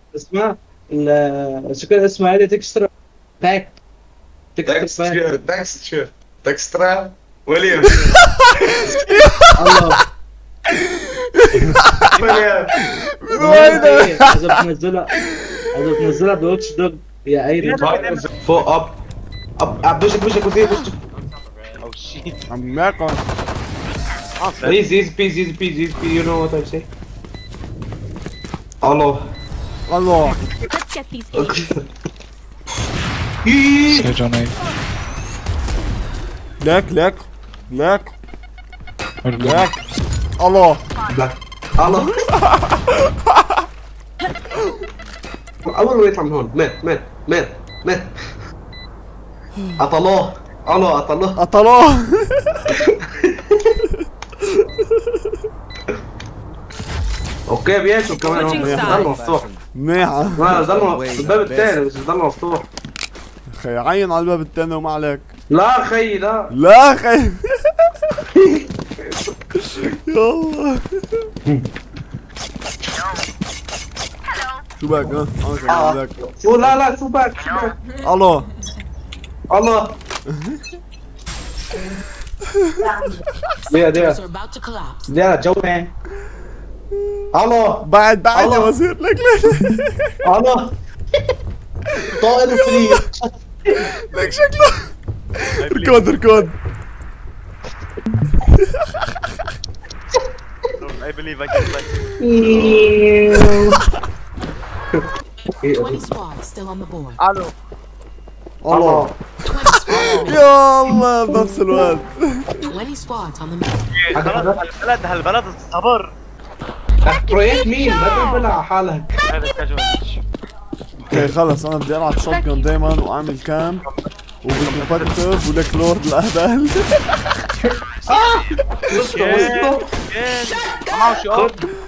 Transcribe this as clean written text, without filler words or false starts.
اسمها شو كان اسمها هذه تكسترا باك. تكسترا باك. داكسترا وليم. الله. وليم. من وين ده؟ اذا بتنزلها بواتش دوج يا ايرن. فوق اب اب بوشك وزي بوشك. Oh shit. عم معكم. Easy peasy, you know what I say. الله. الله. Let's get these eight. Sage on A. لك لك لك Or B. لك. الله. الله. اول ما يطلع من هون مات. قتلوه. الله قتلوه. قتلوه. اوكي بياكل كمان هون. ضل مفتوح. منيحة. ما ضل الباب الثاني بس ضل مفتوح. خي عين على الباب الثاني وما عليك. لا خي لا. لا خي. يلا. شو بك ها؟ انا كمان بك. شو لا شو باك. الله. الله. دقيقة Are about to collapse. دقيقة جو مان. الله. بعد الله. بصير لك ليش؟ الله. طائر فري. لك شكله. ركود. I believe I can play. 20 squads still on the board. الو. الله. 20 squads. يا الله بنفس الوقت. 20 squads on the map. هالبلد الصبر. بروجكت مين؟ ما تنبلع على حالك. هذا كاجوالش. اوكي خلص انا بدي العب شوت جن دايما واعمل كام وبالكومبتيتيف ولك لورد الاهبل. معه شو